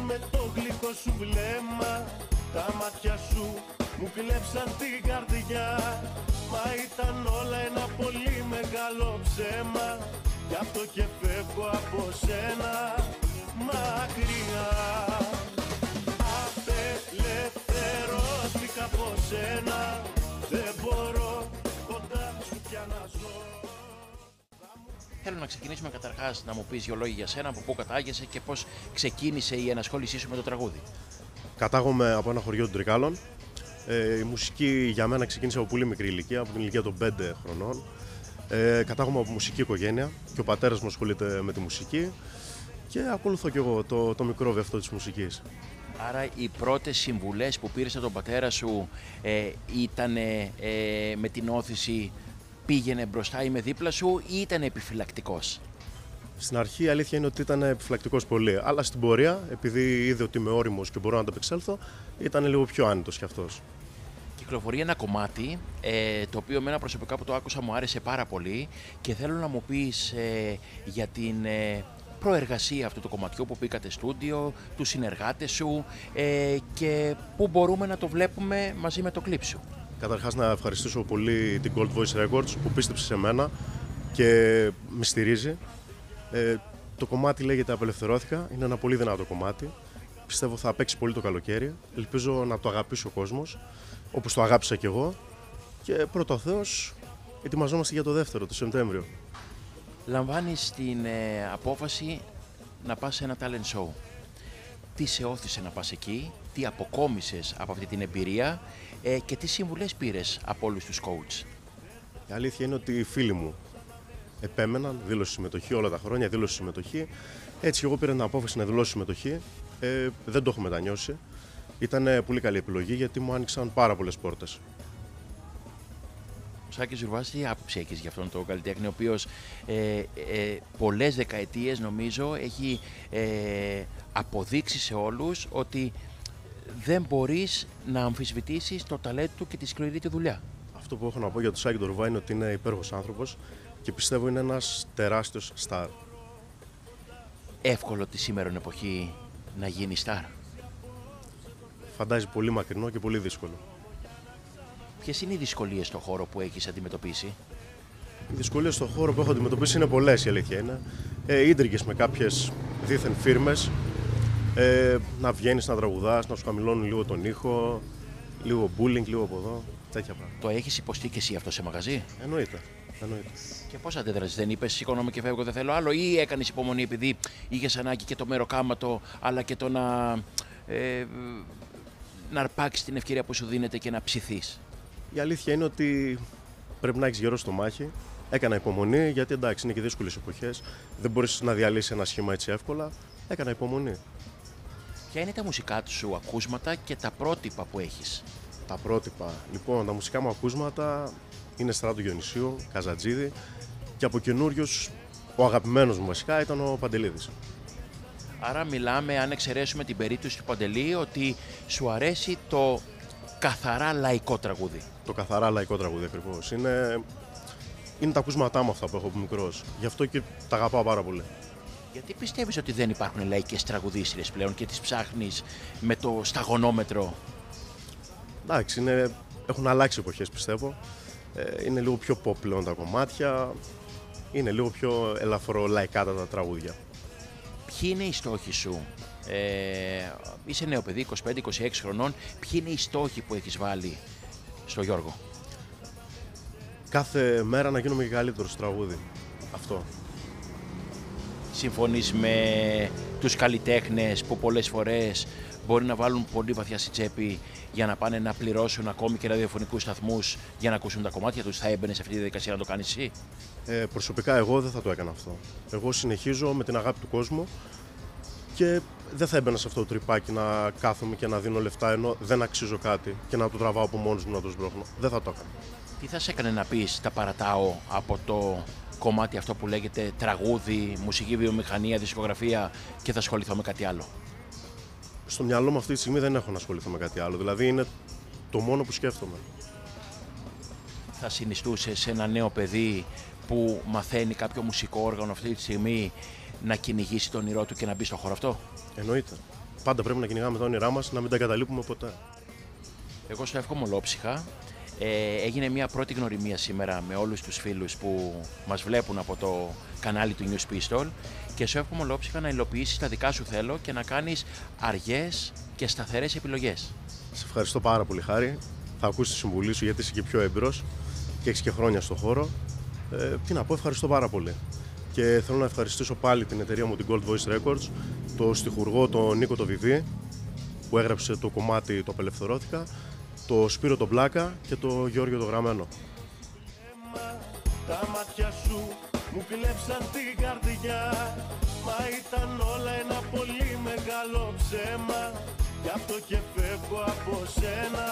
με το γλυκό σου βλέμμα. Τα μάτια σου μου κλέψαν την καρδιά. Μα ήταν όλα ένα πολύ μεγάλο ψέμα. Γι' αυτό και φεύγω από σένα μακριά. Απελευθερώθηκα από σένα. Δεν μπορώ κοντά σου πια να ζω. Θέλω να ξεκινήσουμε καταρχάς να μου πεις δύο λόγια για σένα, από πού κατάγεσαι και πώς ξεκίνησε η ενασχόλησή σου με το τραγούδι. Κατάγομαι από ένα χωριό των Τρικάλων. Η μουσική για μένα ξεκίνησε από πολύ μικρή ηλικία, από την ηλικία των 5 χρονών. Κατάγομαι από μουσική οικογένεια και ο πατέρας μου ασχολείται με τη μουσική και ακολουθώ κι εγώ το μικρό βευτό της μουσικής. Άρα οι πρώτες συμβουλές που πήρες από τον πατέρα σου ήταν με την όθηση πήγαινε μπροστά, είμαι δίπλα σου, ή ήταν επιφυλακτικός? Στην αρχή η αλήθεια είναι ότι ήταν επιφυλακτικός πολύ, αλλά στην πορεία, επειδή είδε ότι είμαι όριμος και μπορώ να ανταπεξέλθω, ήταν λίγο πιο άνετος κι αυτός. Κυκλοφορεί ένα κομμάτι το οποίο εμένα προσωπικά που το άκουσα μου άρεσε πάρα πολύ και θέλω να μου πεις για την προεργασία αυτού του κομματιού που πήγατε στούντιο, τους συνεργάτες σου και πού μπορούμε να το βλέπουμε μαζί με το κλιπ σου. Καταρχάς να ευχαριστήσω πολύ την Gold Voice Records που πίστεψε σε μένα και με στηρίζει. Το κομμάτι λέγεται Απελευθερώθηκα, είναι ένα πολύ δυνατό κομμάτι. Πιστεύω θα παίξει πολύ το καλοκαίρι, ελπίζω να το αγαπήσει ο κόσμος, όπως το αγάπησα κι εγώ. Και πρώτο Θεός, ετοιμαζόμαστε για το δεύτερο, το Σεπτέμβριο. Λαμβάνεις την απόφαση να πας σε ένα talent show. Τι σε όθησε να πας εκεί, τι αποκόμισες από αυτή την εμπειρία και τι συμβουλές πήρες από όλους τους coach? Η αλήθεια είναι ότι οι φίλοι μου επέμεναν, δήλωσε συμμετοχή όλα τα χρόνια, δήλωσε συμμετοχή. Έτσι, εγώ πήρα την απόφαση να δηλώσω συμμετοχή. Δεν το έχω μετανιώσει. Ήταν πολύ καλή επιλογή γιατί μου άνοιξαν πάρα πολλές πόρτες. Σάκη Ζουρβάς, τι άποψη έχεις για αυτόν τον καλλιτέχνη, ο οποίος πολλές δεκαετίες νομίζω έχει αποδείξει σε όλους ότι δεν μπορείς να αμφισβητήσεις το ταλέντο του και τη σκληρή του δουλειά. Αυτό που έχω να πω για τον Σάκη τον Ζουρβά είναι ότι είναι υπέροχος άνθρωπος και πιστεύω είναι ένας τεράστιος στάρ. Εύκολο τη σήμερα εποχή να γίνει στάρ? Φαντάζει πολύ μακρινό και πολύ δύσκολο. Ποιες είναι οι δυσκολίες στον χώρο που έχεις αντιμετωπίσει? Οι δυσκολίες στον χώρο που έχω αντιμετωπίσει είναι πολλές, η αλήθεια είναι. Ίντριγες με κάποιες δίθεν φίρμες, να βγαίνεις να τραγουδάς, να σου χαμηλώνουν λίγο τον ήχο, λίγο bullying, λίγο από εδώ, τέτοια πράγματα. Το έχεις υποστεί και εσύ αυτό σε μαγαζί? Εννοείται. Και πώς αντέδρασες, δεν είπες σηκώνομαι και φεύγω, δεν θέλω άλλο, ή έκανες υπομονή επειδή είχες ανάγκη και το μεροκάματο αλλά και το να αρπάξεις την ευκαιρία που σου δίνεται και να ψηθείς? Η αλήθεια είναι ότι πρέπει να έχεις γερό στο μάχη. Έκανα υπομονή γιατί εντάξει είναι και δύσκολες εποχές. Δεν μπορείς να διαλύσεις ένα σχήμα έτσι εύκολα. Έκανα υπομονή. Ποια είναι τα μουσικά σου ακούσματα και τα πρότυπα που έχεις? Τα πρότυπα. Λοιπόν, τα μουσικά μου ακούσματα είναι Στράτου Διονυσίου, Καζατζίδη και από καινούριους ο αγαπημένος μου βασικά ήταν ο Παντελίδης. Άρα μιλάμε, αν εξαιρέσουμε την περίπτωση του Παντελή, ότι σου αρέσει το καθαρά λαϊκό τραγούδι. Το καθαρά λαϊκό τραγούδι ακριβώς. Είναι τα ακούσματά μου αυτά που έχω από μικρός. Γι' αυτό και τα αγαπάω πάρα πολύ. Γιατί πιστεύεις ότι δεν υπάρχουν λαϊκές τραγουδίστριες πλέον και τις ψάχνεις με το σταγονόμετρο? Εντάξει, έχουν αλλάξει εποχές πιστεύω. Είναι λίγο πιο pop πλέον τα κομμάτια. Είναι λίγο πιο ελαφρολαϊκά τα τραγούδια. Ποιοι είναι οι στόχοι σου? Είσαι νέο παιδί, 25-26 χρονών. Ποιοι είναι οι στόχοι που έχεις βάλει στο Γιώργο? Κάθε μέρα να γίνομαι και καλύτερο στο τραγούδι. Αυτό. Συμφωνείς με τους καλλιτέχνες που πολλές φορές μπορεί να βάλουν πολύ βαθιά στη τσέπη για να πάνε να πληρώσουν ακόμη και ραδιοφωνικούς σταθμούς για να ακούσουν τα κομμάτια τους? Θα έμπαινες σε αυτή τη διαδικασία να το κάνεις εσύ? Προσωπικά εγώ δεν θα το έκανα αυτό. Εγώ συνεχίζω με την αγάπη του κόσμου και δεν θα έμπαινα σε αυτό το τρυπάκι να κάθομαι και να δίνω λεφτά ενώ δεν αξίζω κάτι και να το τραβάω από μόνος μου να το σμπρώχνω. Δεν θα το έκανα. Τι θα σε έκανε να πεις τα παρατάω από το κομμάτι αυτό που λέγεται τραγούδι, μουσική βιομηχανία, δισκογραφία και θα ασχοληθώ με κάτι άλλο? Στο μυαλό μου αυτή τη στιγμή δεν έχω να ασχοληθώ με κάτι άλλο. Δηλαδή είναι το μόνο που σκέφτομαι. Θα συνιστούσες σε ένα νέο παιδί που μαθαίνει κάποιο μουσικό όργανο αυτή τη στιγμή να κυνηγήσει τον όνειρό του και να μπει στο χώρο αυτό? Εννοείται. πάντα πρέπει να κυνηγάμε τα όνειρά μας, να μην τα εγκαταλείπουμε ποτέ. Εγώ σου εύχομαι ολόψυχα. Έγινε μια πρώτη γνωριμία σήμερα με όλους τους φίλους που μας βλέπουν από το κανάλι του News Pistol και σου εύχομαι ολόψυχα να υλοποιήσεις τα δικά σου θέλω και να κάνεις αργές και σταθερές επιλογές. Σε ευχαριστώ πάρα πολύ, Χάρη. Θα ακούσει τη συμβουλή σου γιατί είσαι και πιο έμπειρος και έχεις και χρόνια στο χώρο. Τι να πω, ευχαριστώ πάρα πολύ. Και θέλω να ευχαριστήσω πάλι την εταιρεία μου, την Gold Voice Records, το στιχουργό τον Νίκο το Βιβί, που έγραψε το κομμάτι «Το Απελευθερώθηκα», το Σπύρο τον Πλάκα και το Γιώργιο το Γραμμένο. Τα μάτια σου μου κλέψαν την καρδιά, μα ήταν όλα ένα πολύ μεγάλο ψέμα. Γι' αυτό και φεύγω από σένα,